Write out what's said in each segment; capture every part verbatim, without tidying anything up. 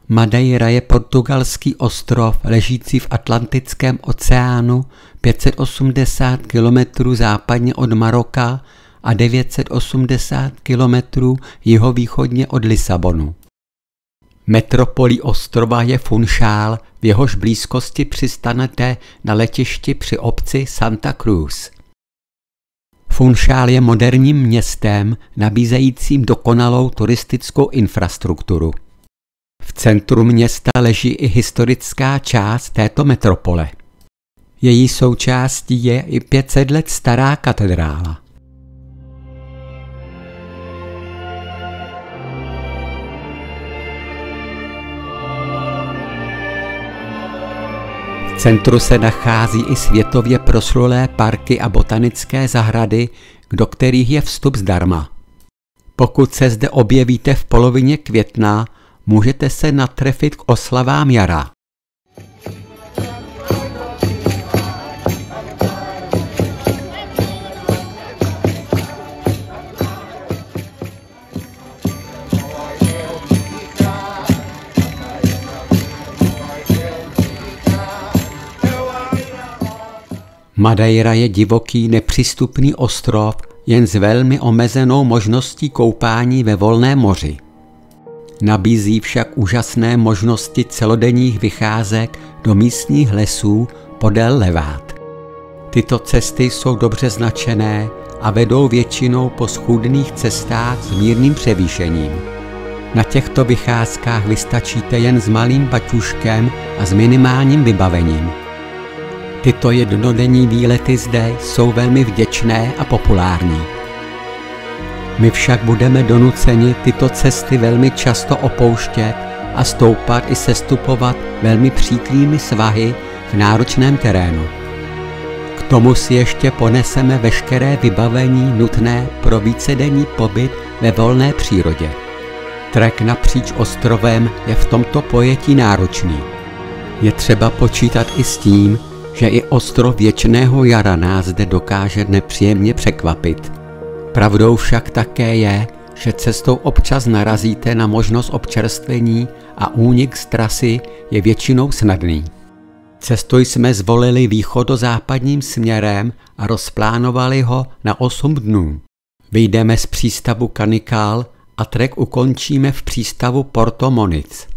Madeira je portugalský ostrov ležící v Atlantickém oceánu pět set osmdesát kilometrů západně od Maroka a devět set osmdesát kilometrů jihovýchodně od Lisabonu. Metropolí ostrova je Funchal, v jehož blízkosti přistanete na letišti při obci Santa Cruz. Funchal je moderním městem nabízejícím dokonalou turistickou infrastrukturu. V centru města leží i historická část této metropole. Její součástí je i pět set let stará katedrála. V centru se nachází i světově proslulé parky a botanické zahrady, do kterých je vstup zdarma. Pokud se zde objevíte v polovině května, můžete se natrefit k oslavám jara. Madeira je divoký, nepřístupný ostrov, jen s velmi omezenou možností koupání ve volném moři. Nabízí však úžasné možnosti celodenních vycházek do místních lesů podél levát. Tyto cesty jsou dobře značené a vedou většinou po schůdných cestách s mírným převýšením. Na těchto vycházkách vystačíte jen s malým baťuškem a s minimálním vybavením. Tyto jednodenní výlety zde jsou velmi vděčné a populární. My však budeme donuceni tyto cesty velmi často opouštět a stoupat i sestupovat velmi příkrými svahy v náročném terénu. K tomu si ještě poneseme veškeré vybavení nutné pro vícedenní pobyt ve volné přírodě. Trek napříč ostrovem je v tomto pojetí náročný. Je třeba počítat i s tím, že i ostrov věčného jara nás zde dokáže nepříjemně překvapit. Pravdou však také je, že cestou občas narazíte na možnost občerstvení a únik z trasy je většinou snadný. Cestu jsme zvolili východozápadním směrem a rozplánovali ho na osm dnů. Vyjdeme z přístavu Canical a trek ukončíme v přístavu Porto Moniz.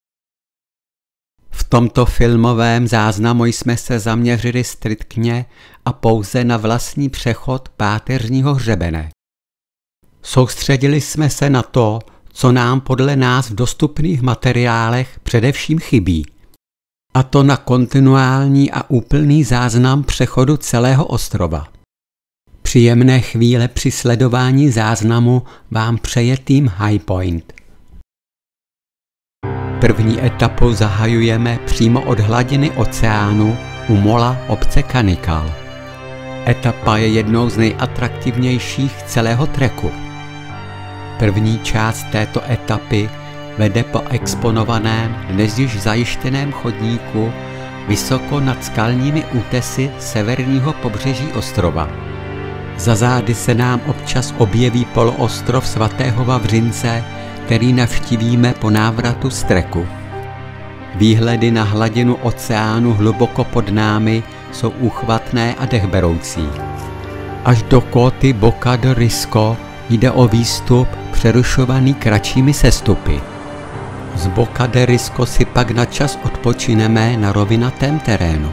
V tomto filmovém záznamu jsme se zaměřili striktně a pouze na vlastní přechod páteřního hřebene. Soustředili jsme se na to, co nám podle nás v dostupných materiálech především chybí, a to na kontinuální a úplný záznam přechodu celého ostrova. Příjemné chvíle při sledování záznamu vám přeje tým High Point. První etapu zahajujeme přímo od hladiny oceánu u mola obce Canical. Etapa je jednou z nejatraktivnějších celého treku. První část této etapy vede po exponovaném, dnes již zajištěném chodníku vysoko nad skalními útesy severního pobřeží ostrova. Za zády se nám občas objeví poloostrov svatého Vavřince, který navštívíme po návratu z treku. Výhledy na hladinu oceánu hluboko pod námi jsou úchvatné a dechberoucí. Až do kóty Boca de Risco jde o výstup přerušovaný kratšími sestupy. Z Boca de Risco si pak na čas odpočineme na rovinatém terénu.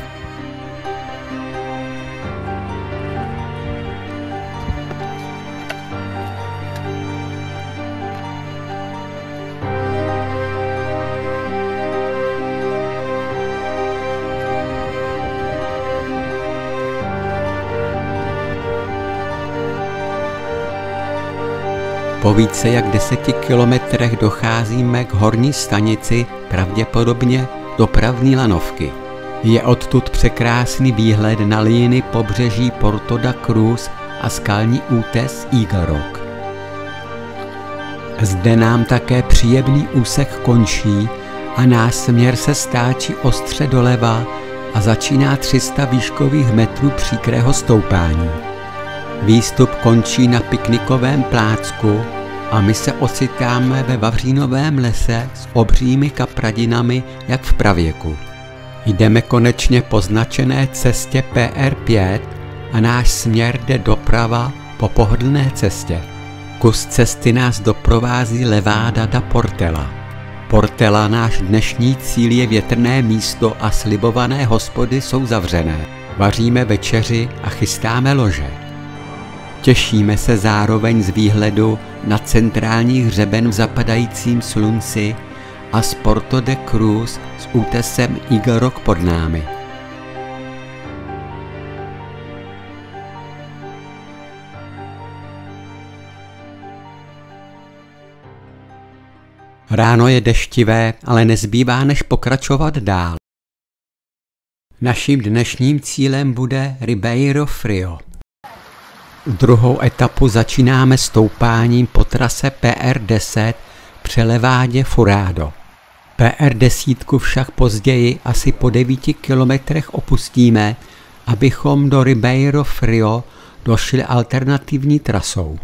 Po více jak deseti kilometrech docházíme k horní stanici, pravděpodobně dopravní lanovky. Je odtud překrásný výhled na líny pobřeží Porto da Cruz a skalní útes Eagle Rock. Zde nám také příjemný úsek končí a náš směr se stáčí ostře doleva a začíná tři sta výškových metrů příkrého stoupání. Výstup končí na piknikovém plácku, a my se ocitáme ve Vavřínovém lese s obřími kapradinami jak v pravěku. Jdeme konečně po značené cestě P R pět a náš směr jde doprava po pohodlné cestě. Kus cesty nás doprovází Levada da Portela. Portela, náš dnešní cíl, je větrné místo a slibované hospody jsou zavřené. Vaříme večeři a chystáme lože. Těšíme se zároveň z výhledu na centrální hřeben v zapadajícím slunci a z Porto de Cruz s útesem Eagle Rock pod námi. Ráno je deštivé, ale nezbývá než pokračovat dál. Naším dnešním cílem bude Ribeiro Frio. Druhou etapu začínáme stoupáním po trase P R deset při Levádě Furado. P R deset však později asi po devíti kilometrech opustíme, abychom do Ribeiro Frio došli alternativní trasou.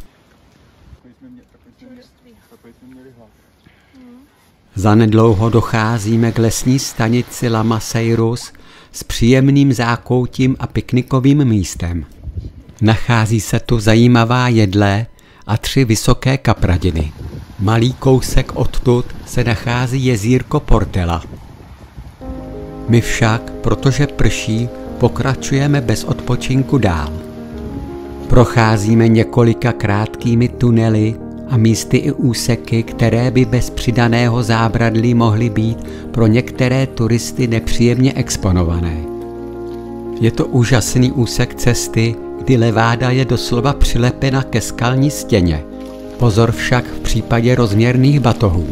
Zanedlouho docházíme k lesní stanici Lamaseirus s příjemným zákoutím a piknikovým místem. Nachází se tu zajímavá jedle a tři vysoké kapradiny. Malý kousek odtud se nachází jezírko Portela. My však, protože prší, pokračujeme bez odpočinku dál. Procházíme několika krátkými tunely a místy i úseky, které by bez přidaného zábradlí mohly být pro některé turisty nepříjemně exponované. Je to úžasný úsek cesty, kdy Leváda je doslova přilepena ke skalní stěně. Pozor však v případě rozměrných batohů.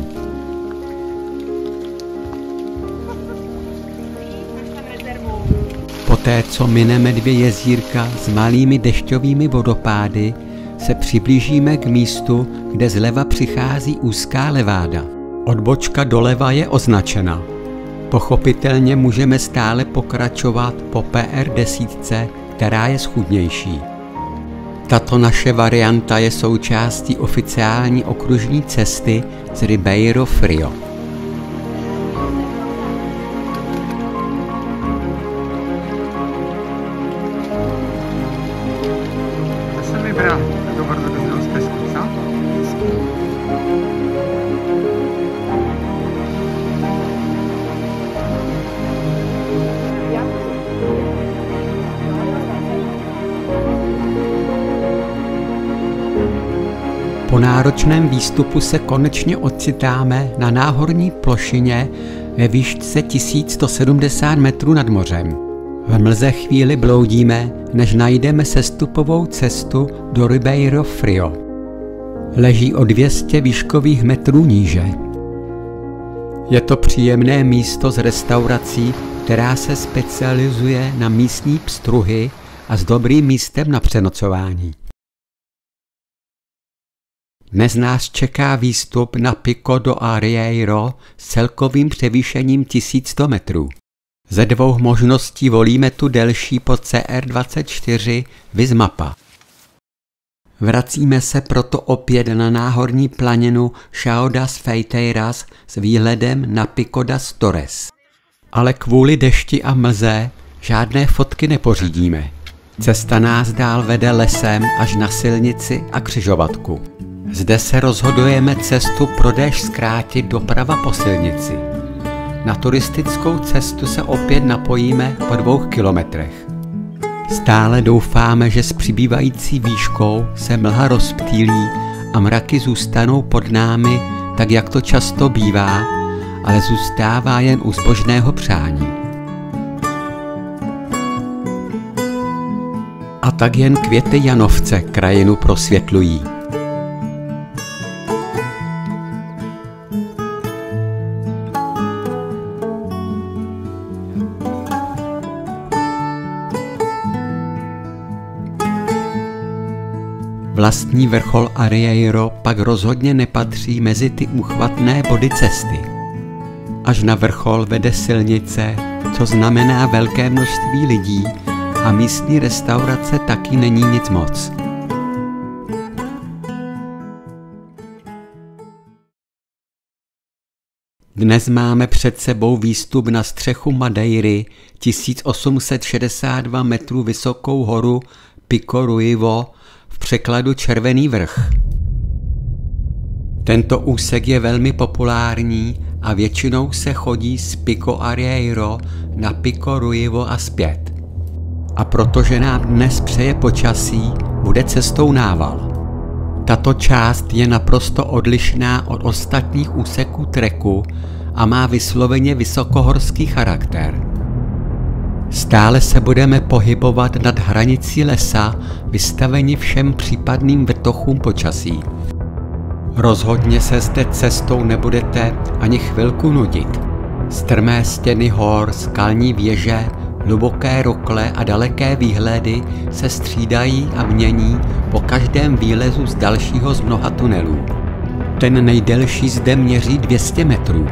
Poté, co mineme dvě jezírka s malými dešťovými vodopády, se přiblížíme k místu, kde zleva přichází úzká Leváda. Odbočka doleva je označena. Pochopitelně můžeme stále pokračovat po P R deset, která je schůdnější. Tato naše varianta je součástí oficiální okružní cesty z Ribeiro Frio. To se mi brá, to bardzo dobrze stezku, co? Po náročném výstupu se konečně ocitáme na náhorní plošině ve výšce tisíc sto sedmdesát metrů nad mořem. V mlze chvíli bloudíme, než najdeme sestupovou cestu do Ribeiro Frio. Leží o dvě stě výškových metrů níže. Je to příjemné místo s restaurací, která se specializuje na místní pstruhy a s dobrým místem na přenocování. Dnes nás čeká výstup na Pico do Arieiro s celkovým převýšením tisíc sto metrů. Ze dvou možností volíme tu delší po C R dvacet čtyři viz mapa. Vracíme se proto opět na náhorní planinu Chão das Feiteiras s výhledem na Pico das Torres. Ale kvůli dešti a mlze žádné fotky nepořídíme. Cesta nás dál vede lesem až na silnici a křižovatku. Zde se rozhodujeme cestu pro déšť zkrátit doprava po silnici. Na turistickou cestu se opět napojíme po dvou kilometrech. Stále doufáme, že s přibývající výškou se mlha rozptýlí a mraky zůstanou pod námi, tak jak to často bývá, ale zůstává jen u zbožného přání. A tak jen květy janovce krajinu prosvětlují. Vlastní vrchol Arieiro pak rozhodně nepatří mezi ty úchvatné body cesty. Až na vrchol vede silnice, co znamená velké množství lidí, a místní restaurace taky není nic moc. Dnes máme před sebou výstup na střechu Madeiry, tisíc osm set šedesát dva metrů vysokou horu Pico Ruivo, v překladu Červený vrch. Tento úsek je velmi populární a většinou se chodí z Pico Arieiro na Pico Ruivo a zpět. A protože nám dnes přeje počasí, bude cestou nával. Tato část je naprosto odlišná od ostatních úseků treku a má vysloveně vysokohorský charakter. Stále se budeme pohybovat nad hranicí lesa, vystaveni všem případným vrtochům počasí. Rozhodně se zde cestou nebudete ani chvilku nudit. Strmé stěny hor, skalní věže, hluboké rokle a daleké výhledy se střídají a mění po každém výlezu z dalšího z mnoha tunelů. Ten nejdelší zde měří dvě stě metrů.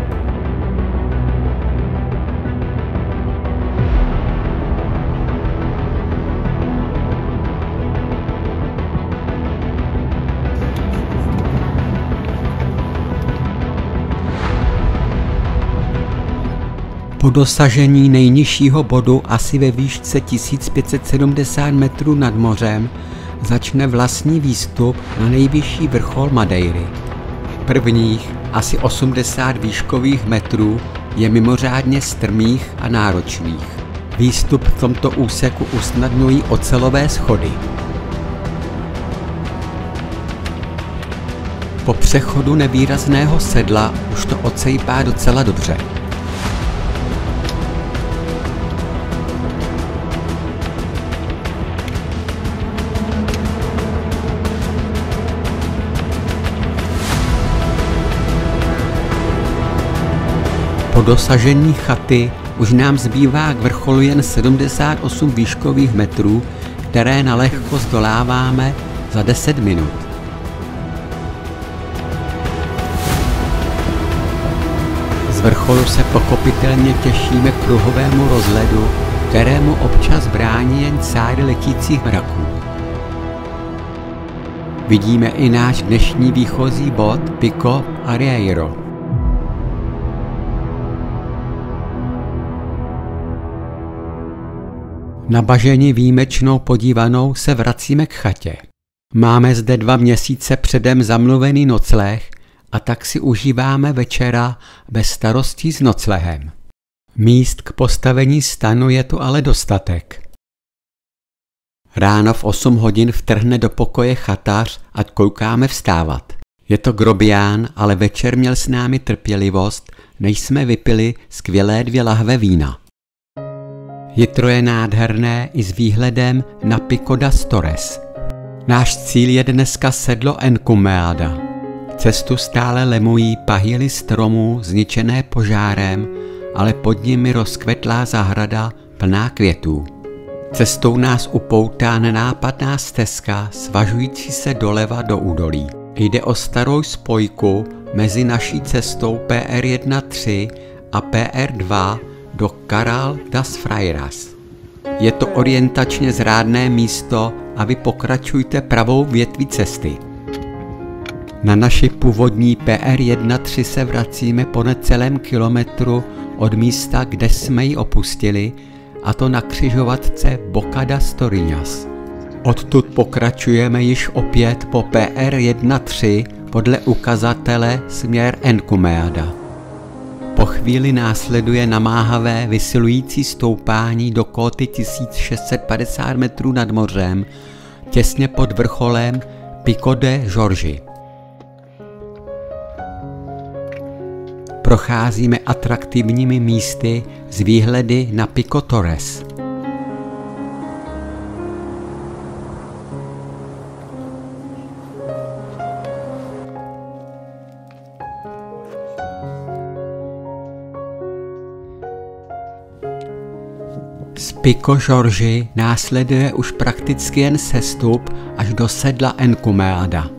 Po dosažení nejnižšího bodu asi ve výšce tisíc pět set sedmdesát metrů nad mořem začne vlastní výstup na nejvyšší vrchol Madeiry. Prvních asi osmdesát výškových metrů je mimořádně strmých a náročných. Výstup v tomto úseku usnadňují ocelové schody. Po přechodu nevýrazného sedla už to ocejpá docela dobře. Po dosažení chaty už nám zbývá k vrcholu jen sedmdesát osm výškových metrů, které nalehko zdoláváme za deset minut. Z vrcholu se pochopitelně těšíme k kruhovému rozhledu, kterému občas brání jen cáry letících mraků. Vidíme i náš dnešní výchozí bod Pico Arieiro. Na baženi výjimečnou podívanou se vracíme k chatě. Máme zde dva měsíce předem zamluvený nocleh a tak si užíváme večera bez starostí s noclehem. Míst k postavení stanu je tu ale dostatek. Ráno v osm hodin vtrhne do pokoje chatář, ať koukáme vstávat. Je to grobián, ale večer měl s námi trpělivost, než jsme vypili skvělé dvě lahve vína. Jitro je nádherné i s výhledem na Pico das Torres. Náš cíl je dneska sedlo Encumeada. Cestu stále lemují pahýly stromů zničené požárem, ale pod nimi rozkvetlá zahrada plná květů. Cestou nás upoutá nenápadná stezka svažující se doleva do údolí. Jde o starou spojku mezi naší cestou P R jedna tři a P R dva do Caral das Freiras. Je to orientačně zrádné místo a vy pokračujte pravou větví cesty. Na naši původní P R jedna tři se vracíme po necelém kilometru od místa, kde jsme ji opustili, a to na křižovatce Boca das Torrinhas. Odtud pokračujeme již opět po P R jedna tři podle ukazatele směr Encumeada. Po chvíli následuje namáhavé vysilující stoupání do kóty tisíc šest set padesát metrů nad mořem, těsně pod vrcholem Pico de Jorge. Procházíme atraktivními místy z výhledy na Pico Torres. Z Pico Jorge následuje už prakticky jen sestup až do sedla Encumeada.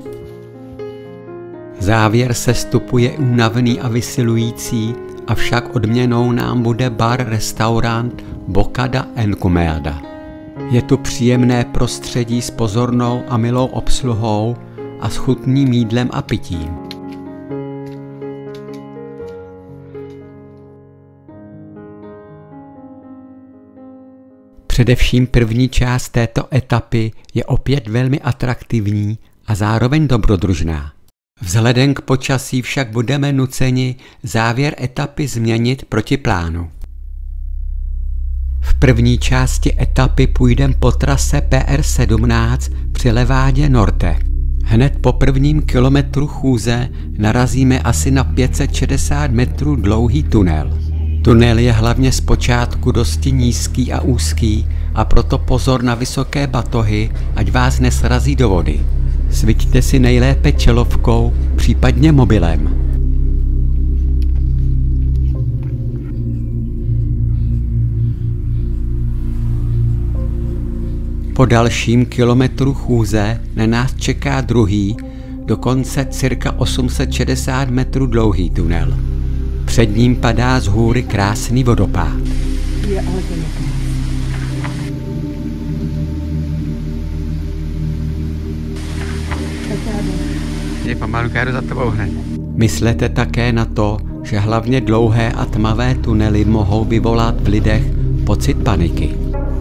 Závěr sestupu je únavný a vysilující, avšak odměnou nám bude bar restaurant Boca da Encumeada. Je tu příjemné prostředí s pozornou a milou obsluhou a s chutným jídlem a pitím. Především první část této etapy je opět velmi atraktivní a zároveň dobrodružná. Vzhledem k počasí však budeme nuceni závěr etapy změnit proti plánu. V první části etapy půjdeme po trase P R sedmnáct při Levádě Norte. Hned po prvním kilometru chůze narazíme asi na pět set šedesát metrů dlouhý tunel. Tunel je hlavně zpočátku dosti nízký a úzký a proto pozor na vysoké batohy, ať vás nesrazí do vody. Sviťte si nejlépe čelovkou, případně mobilem. Po dalším kilometru chůze na nás čeká druhý, dokonce cirka osm set šedesát metrů dlouhý tunel. Před ním padá z hůry krásný vodopád. Je pomalu, já jdu za tebou hned. Myslete také na to, že hlavně dlouhé a tmavé tunely mohou vyvolat v lidech pocit paniky.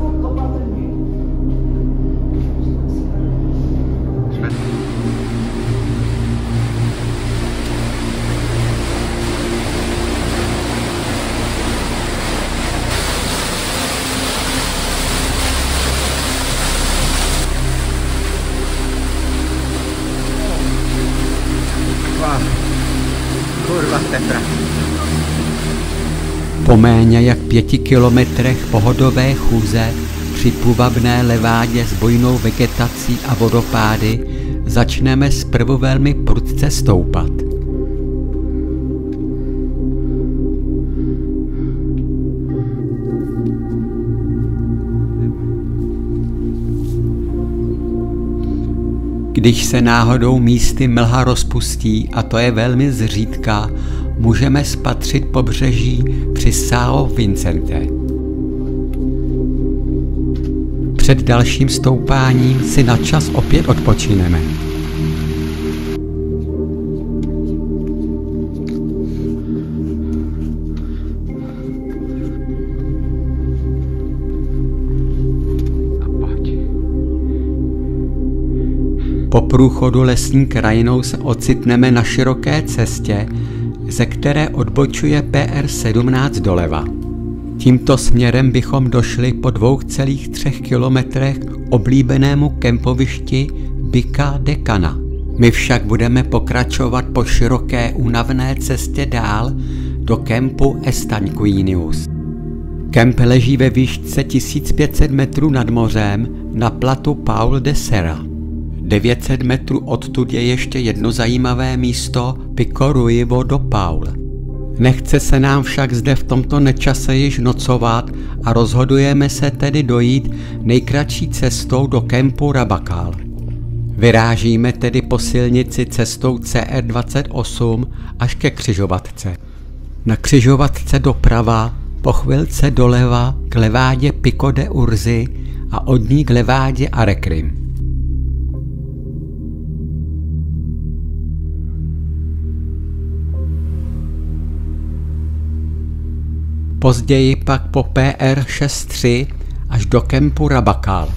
Kurva tepra. Po méně jak pěti kilometrech pohodové chůze při půvabné Levádě s bujnou vegetací a vodopády začneme zprvu velmi prudce stoupat. Když se náhodou místy mlha rozpustí, a to je velmi zřídka, můžeme spatřit pobřeží při São Vicente. Před dalším stoupáním si na čas opět odpočineme. Po průchodu lesní krajinou se ocitneme na široké cestě, ze které odbočuje P R sedmnáct doleva. Tímto směrem bychom došli po dvou celých třech kilometrech k oblíbenému kempovišti Bica de Cana. My však budeme pokračovat po široké únavné cestě dál do kempu Estanquinius. Kemp leží ve výšce tisíc pět set metrů nad mořem na platu Paul de Serra. devět set metrů odtud je ještě jedno zajímavé místo Pico Ruivo do Paul. Nechce se nám však zde v tomto nečase již nocovat a rozhodujeme se tedy dojít nejkratší cestou do kempu Rabakal. Vyrážíme tedy po silnici cestou C R dvacet osm až ke křižovatce. Na křižovatce doprava, po chvilce doleva k levádě Pico de Urzy a od ní k levádě Arecrim. Později pak po P R šedesát tři až do kempu Rabakal.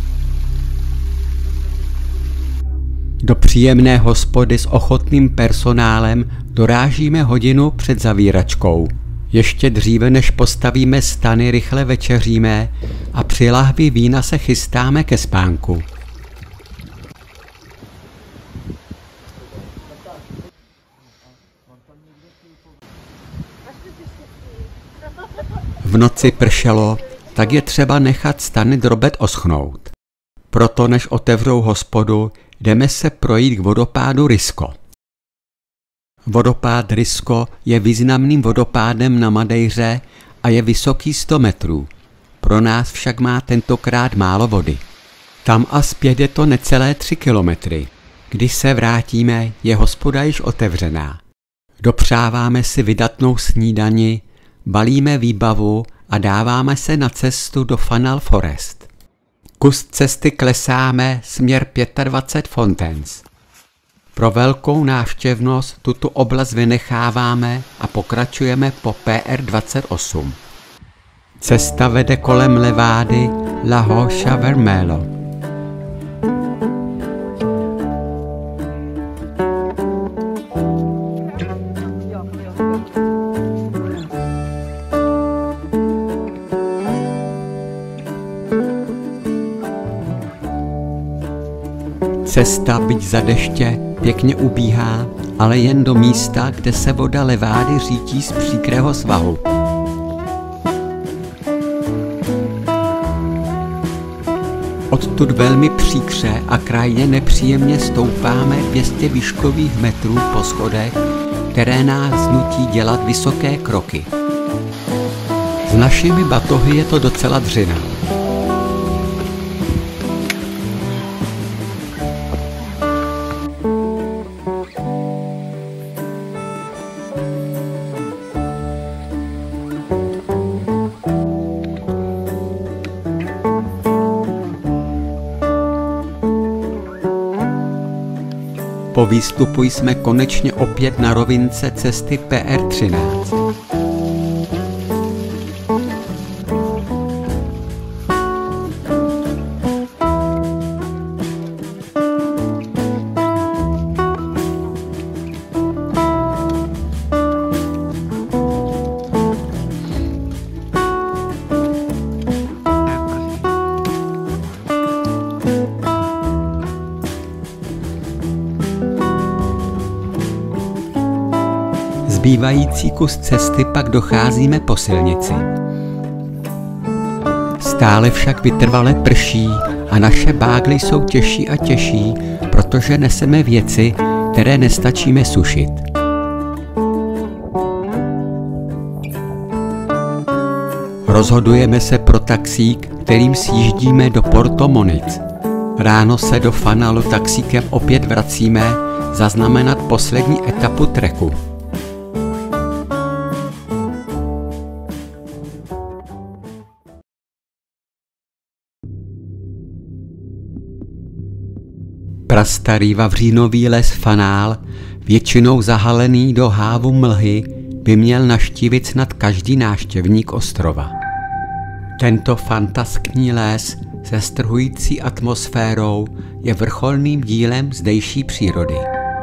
Do příjemné hospody s ochotným personálem dorážíme hodinu před zavíračkou. Ještě dříve než postavíme stany, rychle večeříme a při lahvi vína se chystáme ke spánku. V noci pršelo, tak je třeba nechat stany drobet oschnout. Proto než otevřou hospodu, jdeme se projít k vodopádu Risco. Vodopád Risco je významným vodopádem na Madeiře a je vysoký sto metrů. Pro nás však má tentokrát málo vody. Tam a zpět je to necelé tři kilometry. Když se vrátíme, je hospoda již otevřená. Dopřáváme si vydatnou snídani, balíme výbavu a dáváme se na cestu do Fanal Forest. Kus cesty klesáme směr dvacet pět Fontens. Pro velkou návštěvnost tuto oblast vynecháváme a pokračujeme po P R dvacet osm. Cesta vede kolem levády La Rocha Vermelho. Cesta, byť za deště, pěkně ubíhá, ale jen do místa, kde se voda levády řítí z příkrého svahu. Odtud velmi příkře a krajně nepříjemně stoupáme dvě stě výškových metrů po schodech, které nás nutí dělat vysoké kroky. S našimi batohy je to docela dřina. Po výstupu jsme konečně opět na rovince cesty P R třináct. Zbývající kus cesty pak docházíme po silnici. Stále však vytrvale prší a naše bágly jsou těžší a těžší, protože neseme věci, které nestačíme sušit. Rozhodujeme se pro taxík, kterým sjíždíme do Porto Moniz. Ráno se do Fanalu taxíkem opět vracíme zaznamenat poslední etapu treku. Prastarý vavřínový les Fanal, většinou zahalený do hávu mlhy, by měl navštívit snad každý návštěvník ostrova. Tento fantaskní les se strhující atmosférou je vrcholným dílem zdejší přírody.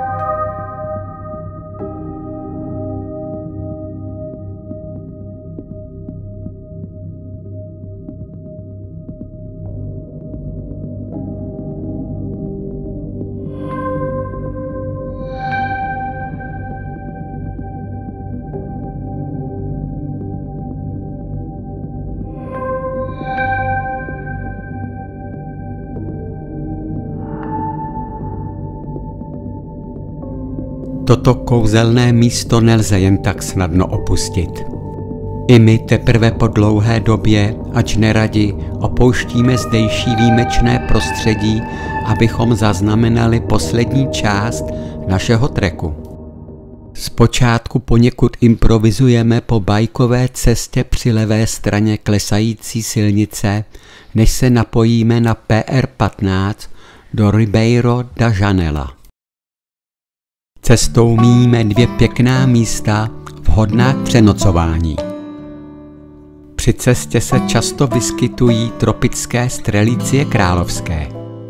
Toto kouzelné místo nelze jen tak snadno opustit. I my teprve po dlouhé době, ač neradi, opouštíme zdejší výjimečné prostředí, abychom zaznamenali poslední část našeho treku. Zpočátku poněkud improvizujeme po bajkové cestě při levé straně klesající silnice, než se napojíme na P R patnáct do Ribeiro da Janela. Cestou míjíme dvě pěkná místa vhodná k přenocování. Při cestě se často vyskytují tropické strelicie královské.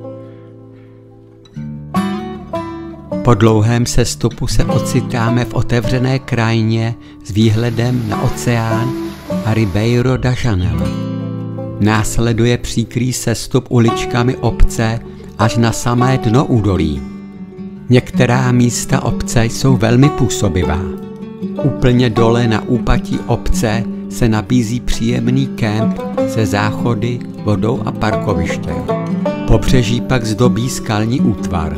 Po dlouhém sestupu se ocitáme v otevřené krajině s výhledem na oceán a Ribeiro da Janela. Následuje příkrý sestup uličkami obce až na samé dno údolí. Některá místa obce jsou velmi působivá. Úplně dole na úpatí obce se nabízí příjemný kemp se záchody, vodou a parkovištěm. Pobřeží pak zdobí skalní útvar.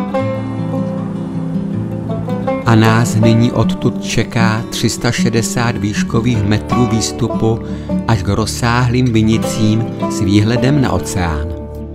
A nás nyní odtud čeká tři sta šedesát výškových metrů výstupu až k rozsáhlým vinicím s výhledem na oceán.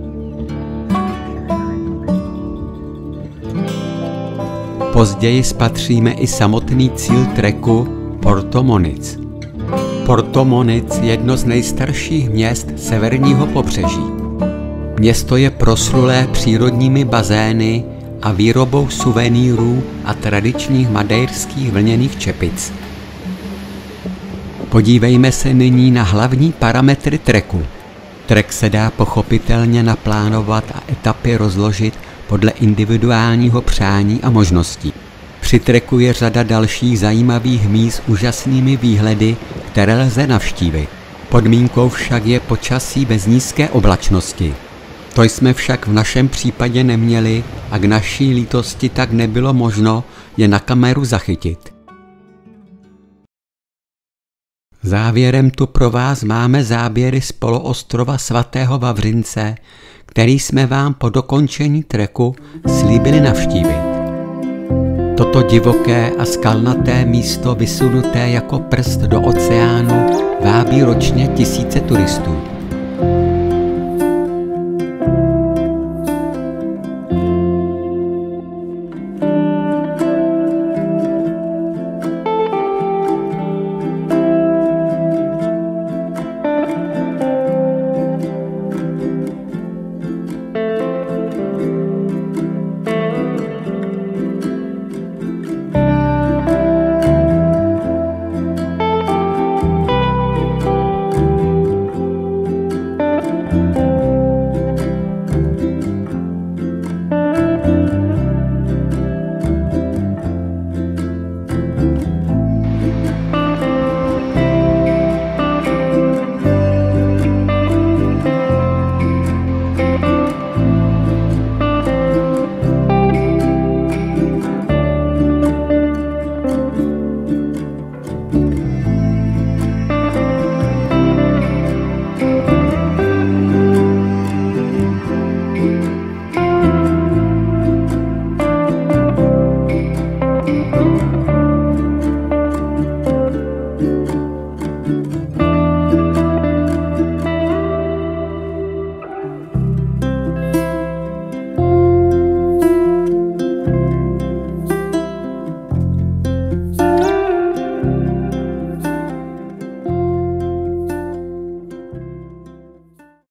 Později spatříme i samotný cíl treku Porto Moniz. Porto Moniz je jedno z nejstarších měst severního pobřeží. Město je proslulé přírodními bazény a výrobou suvenýrů a tradičních madejrských vlněných čepic. Podívejme se nyní na hlavní parametry treku. Trek se dá pochopitelně naplánovat a etapy rozložit podle individuálního přání a možností. Při treku je řada dalších zajímavých míst s úžasnými výhledy, které lze navštívit. Podmínkou však je počasí bez nízké oblačnosti. To jsme však v našem případě neměli a k naší lítosti tak nebylo možno je na kameru zachytit. Závěrem tu pro vás máme záběry z poloostrova svatého Vavřince, který jsme vám po dokončení treku slíbili navštívit. Toto divoké a skalnaté místo vysunuté jako prst do oceánu vábí ročně tisíce turistů.